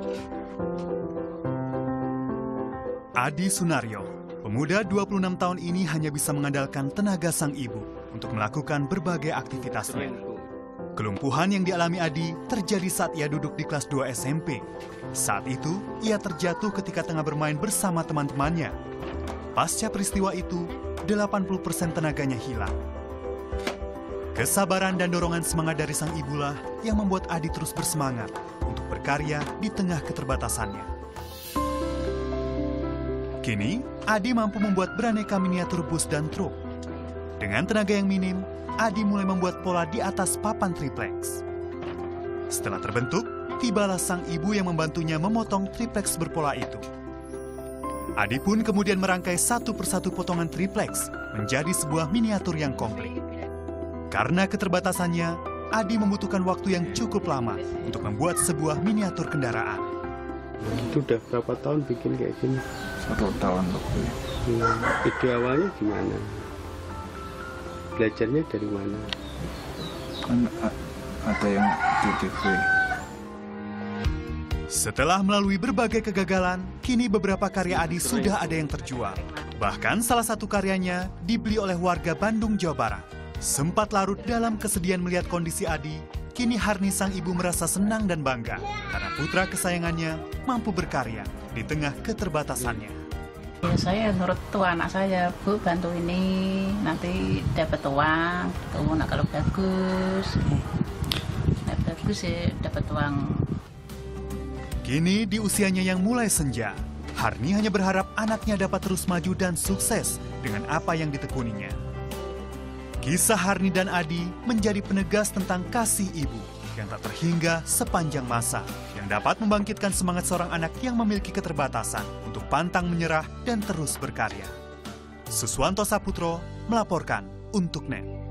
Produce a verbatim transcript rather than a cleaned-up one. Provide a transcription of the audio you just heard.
Adi Sunaryo, pemuda dua puluh enam tahun ini hanya bisa mengandalkan tenaga sang ibu untuk melakukan berbagai aktivitasnya. Kelumpuhan yang dialami Adi terjadi saat ia duduk di kelas dua S M P. Saat itu, ia terjatuh ketika tengah bermain bersama teman-temannya. Pasca peristiwa itu, delapan puluh persen tenaganya hilang. Kesabaran dan dorongan semangat dari sang ibulah yang membuat Adi terus bersemangat untuk berkarya di tengah keterbatasannya. Kini, Adi mampu membuat beraneka miniatur bus dan truk. Dengan tenaga yang minim, Adi mulai membuat pola di atas papan triplex. Setelah terbentuk, tibalah sang ibu yang membantunya memotong triplex berpola itu. Adi pun kemudian merangkai satu persatu potongan triplex menjadi sebuah miniatur yang komplit. Karena keterbatasannya, Adi membutuhkan waktu yang cukup lama untuk membuat sebuah miniatur kendaraan. Itu udah berapa tahun bikin kayak gini? Satu tahun lebih. Hmm, ide awalnya gimana? Belajarnya dari mana? Kan ada yang di T V. Setelah melalui berbagai kegagalan, kini beberapa karya Adi sudah ada yang terjual. Bahkan salah satu karyanya dibeli oleh warga Bandung, Jawa Barat. Sempat larut dalam kesedihan melihat kondisi Adi, kini Harni sang ibu merasa senang dan bangga karena putra kesayangannya mampu berkarya di tengah keterbatasannya. Ya, saya nurut tua anak saya, Bu, bantu ini, nanti dapat uang, gitu. Nah kalau bagus, nah, bagus ya dapat uang. Kini di usianya yang mulai senja, Harni hanya berharap anaknya dapat terus maju dan sukses dengan apa yang ditekuninya. Kisah Harni dan Adi menjadi penegas tentang kasih ibu yang tak terhingga sepanjang masa, yang dapat membangkitkan semangat seorang anak yang memiliki keterbatasan untuk pantang menyerah dan terus berkarya. Suswanto Saputro melaporkan untuk N E T.